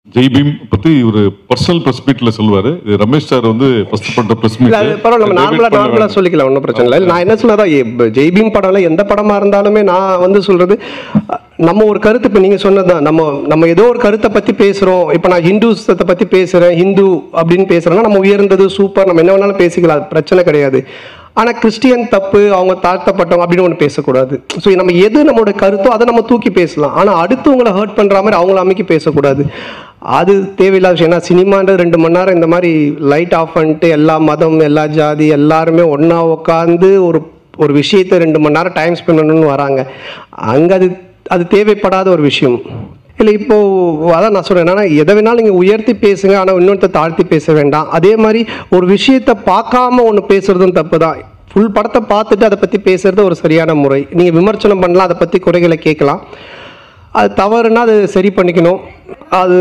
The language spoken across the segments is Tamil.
ஜெய்பீம் பத்தி ஒரு பர்சனல் பிரஸ் மீட்ல சொல்லுவாரு. ரமேஷ் சார் வந்து ஃபர்ஸ்ட் பண்ற பிரஸ் மீட். பரவாயில்ல, நார்மலா சொல்லிக்கலாம், ஒன்றும் பிரச்சனை இல்லை. நான் என்ன சொன்னதா, ஜெய்பீம் படம்ல எந்த படமா இருந்தாலுமே நான் வந்து சொல்றது, நம்ம ஒரு கருத்து, இப்போ நீங்க சொன்னதுதான், நம்ம ஏதோ ஒரு கருத்தை பத்தி பேசுறோம். இப்போ நான் ஹிந்துசத்தை பத்தி பேசுறேன், ஹிந்து அப்படின்னு பேசுறேன்னா நம்ம உயர்ந்தது சூப்பர், நம்ம என்ன வேணாலும் பேசிக்கலாம், பிரச்சனை கிடையாது. ஆனால் கிறிஸ்டியன் தப்பு, அவங்க தாழ்த்தப்பட்டவங்க அப்படின்னு ஒன்று பேசக்கூடாது. ஸோ நம்ம எது நம்மளோட கருத்தோ அதை நம்ம தூக்கி பேசலாம். ஆனால் அடுத்தவங்களை ஹர்ட் பண்ணுற மாதிரி அவங்கள அமைக்கி பேசக்கூடாது. அது தேவையில்லாத விஷயம். ஏன்னா சினிமான்றது 2 மணி நேரம் இந்த மாதிரி லைட் ஆஃப் பண்ணிட்டு எல்லா மதம், எல்லா ஜாதி எல்லாருமே ஒன்றா உட்காந்து ஒரு விஷயத்தை 2 மணி நேரம் டைம் ஸ்பெண்ட் பண்ணணும்னு வராங்க. அங்கே அது தேவைப்படாத ஒரு விஷயம் இல்லை. இப்போது அதான் நான் சொல்கிறேன், என்னன்னா எதை வேணாலும் நீங்கள் உயர்த்தி பேசுங்க, ஆனால் இன்னொருத்த தாழ்த்தி பேச வேண்டாம். அதே மாதிரி ஒரு விஷயத்தை பார்க்காம ஒன்று பேசுறதும் தப்பு தான். ஃபுல் படத்தை பார்த்துட்டு அதை பற்றி பேசுறது ஒரு சரியான முறை. நீங்கள் விமர்சனம் பண்ணலாம், அதை பற்றி குறைகளை கேட்கலாம். அது தவறுனா அது சரி பண்ணிக்கணும். அது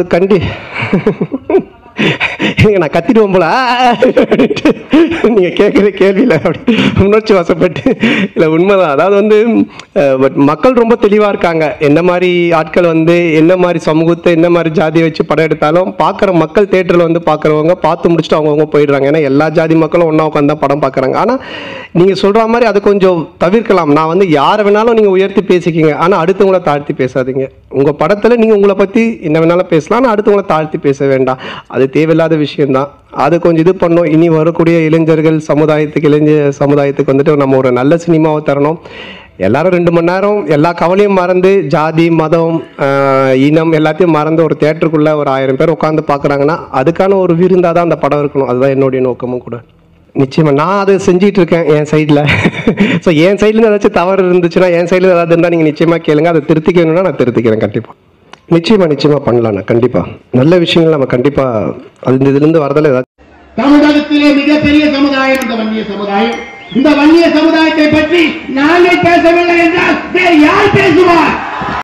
நான் கத்திடுவோம் போல நீங்கள் கேட்குற கேள்வியில் அப்படி உணர்ச்சி வசப்பட்டு இல்லை, உண்மைதான். அதாவது வந்து பட் மக்கள் ரொம்ப தெளிவாக இருக்காங்க. என்ன மாதிரி ஆட்கள் வந்து என்ன மாதிரி சமூகத்தை என்ன மாதிரி ஜாதியை வச்சு படம் எடுத்தாலும் பார்க்குற மக்கள், தேட்டரில் வந்து பார்க்குறவங்க பார்த்து முடிச்சுட்டு அவங்கவுங்க போயிடுறாங்க. ஏன்னா எல்லா ஜாதி மக்களும் ஒன்றா உட்காந்து தான் படம் பார்க்குறாங்க. ஆனால் நீங்கள் சொல்கிற மாதிரி அதை கொஞ்சம் தவிர்க்கலாம். நான் வந்து யாரை வேணாலும் நீங்கள் உயர்த்தி பேசிக்கிங்க, ஆனால் அடுத்தவங்களை தாழ்த்தி பேசாதீங்க. உங்கள் படத்தில் நீங்கள் உங்களை பற்றி என்ன வேணாலும் பேசலாம், ஆனால் அடுத்தவங்களை தாழ்த்தி பேச வேண்டாம். அது தேவையில்லாத விஷயம்தான். அது கொஞ்சம் இது பண்ணோம். இனி வரக்கூடிய இளைஞர்கள் சமுதாயத்துக்கு வந்துட்டு நம்ம ஒரு நல்ல சினிமாவை தரணும். எல்லாரும் 2 மணி நேரம் எல்லா கவலையும் மறந்து, ஜாதி மதம் இனம் எல்லாத்தையும் மறந்து ஒரு தேட்டருக்குள்ள ஒரு 1000 பேர் உட்காந்து பார்க்குறாங்கன்னா அதுக்கான ஒரு விருந்தாக தான் அந்த படம் இருக்கணும். அதுதான் என்னுடைய நோக்கமும் கூட. நிச்சயமா நான் அதை செஞ்சிட்டு இருக்கேன் என் சைடில். ஸோ என் சைட்லேருந்து ஏதாச்சும் தவறு இருந்துச்சுன்னா, என் சைடில் ஏதாவது இருந்தால் நீங்கள் நிச்சயமாக கேளுங்க. அதை திருத்திக்கணும்னா நான் திருத்திக்கிறேன் கண்டிப்பாக. நிச்சயமா பண்ணலாம்ண்ணா. கண்டிப்பா நல்ல விஷயங்கள் நம்ம கண்டிப்பா அது இதிலிருந்து வரதில்லை. ஏதாச்சும் தமிழகத்திலே மிகப்பெரிய சமுதாயம் இந்த வன்னிய சமுதாயம். இந்த வன்னிய சமுதாயத்தை பற்றி நாங்கள் பேசவில்லை என்றால் யார் பேசுவார்?